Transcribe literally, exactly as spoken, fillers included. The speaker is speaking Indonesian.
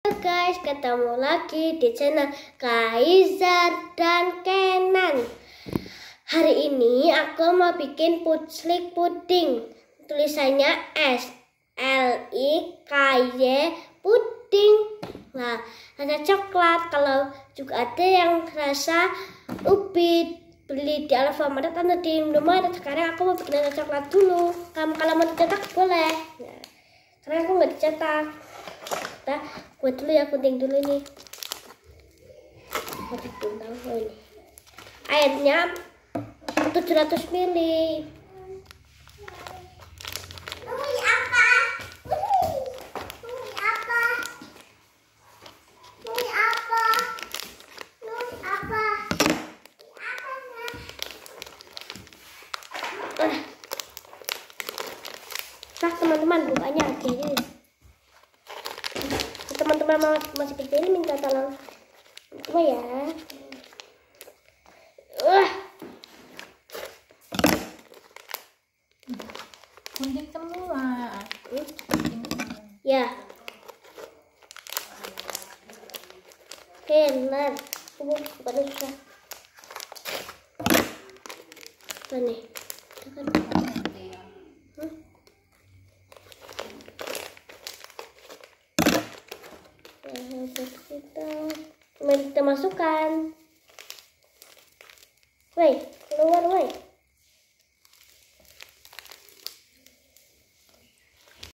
Guys, ketemu lagi di channel Kaizar dan Kenan. Hari ini aku mau bikin puclik puding. Tulisannya S L I K Y puding. Nah, ada coklat. Kalau juga ada yang rasa ubi, beli di Alfamart atau di Indomaret. Sekarang aku mau bikin ada coklat dulu. Kamu kalau mau dicetak boleh. Nah, karena aku nggak dicetak. Kita buat dulu ya, gunting dulu nih. Buat gunting ini. Airnya tujuh ratus mililiter. Nah teman-teman, bukanya aja. Teman-teman masih kecil minta tolong apa ya? Uh. Gunting semua. Ya. Benar. Tunggu, bukan susah. Apa nih? Tekan. Hmm? Kita kita masukkan. Woi, keluar woi.